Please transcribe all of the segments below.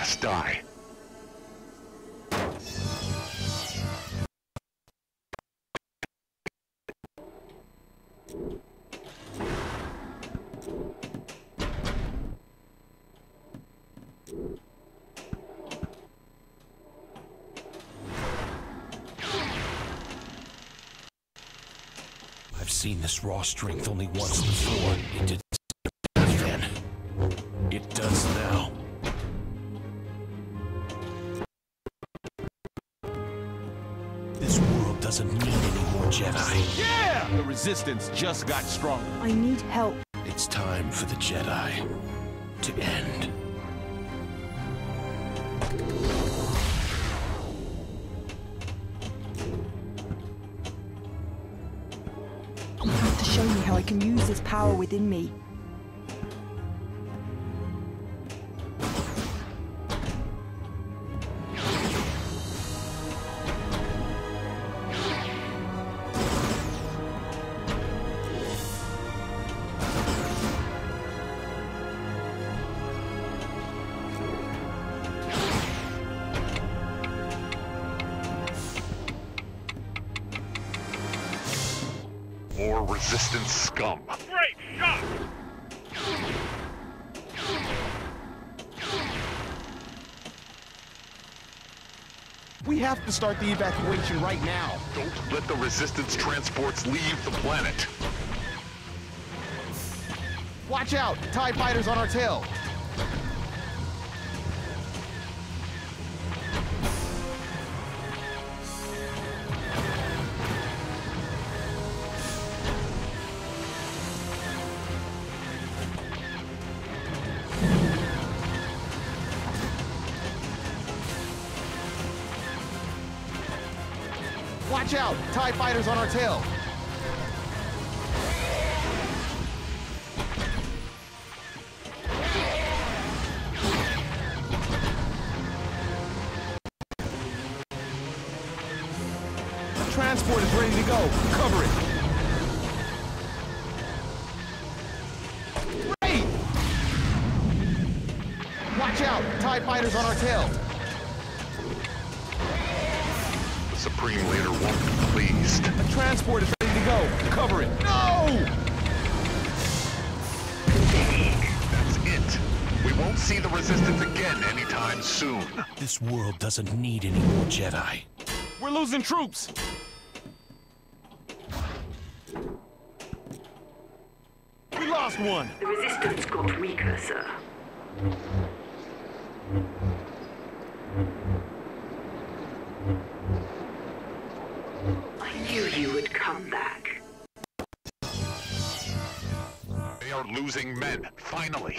last die. I've seen this raw strength only once before. It didn't then. It does now. This world doesn't need any more Jedi. Yeah! The Resistance just got stronger. I need help. It's time for the Jedi to end. You have to show me how I can use this power within me. More Resistance scum. Great shot! We have to start the evacuation right now. Don't let the Resistance transports leave the planet. Watch out! TIE fighters on our tail. Watch out! TIE fighters on our tail. The transport is ready to go. Cover it. Great! Watch out! TIE fighters on our tail. The Supreme Leader won't be pleased. The transport is ready to go. Cover it. No! That's it. We won't see the Resistance again anytime soon. This world doesn't need any more Jedi. We're losing troops. We lost one. The Resistance got weaker, sir. I knew you would come back. They are losing men, finally.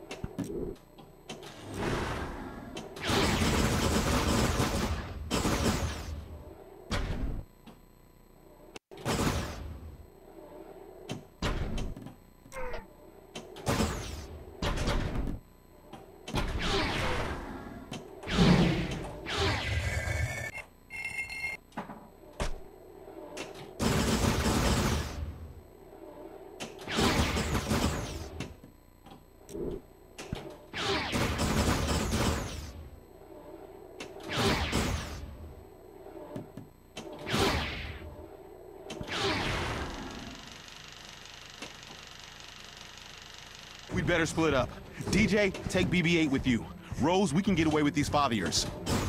We'd better split up. DJ, take BB-8 with you. Rose, we can get away with these fathiers.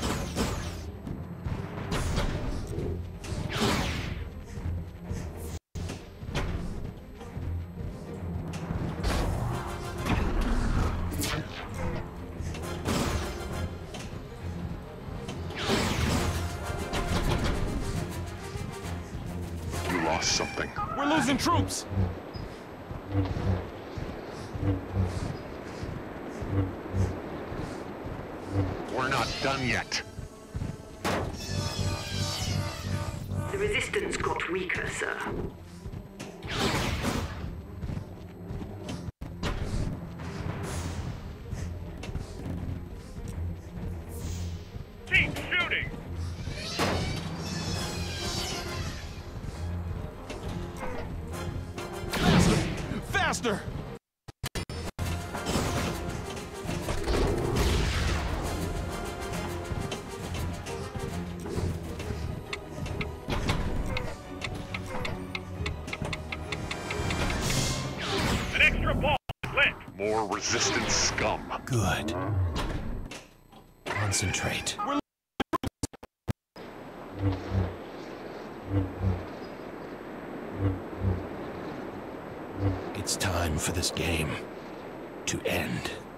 You lost something. We're losing troops. We're not done yet. The Resistance got weaker, sir. Keep shooting! Faster! More resistance scum. Good. Concentrate. It's time for this game to end.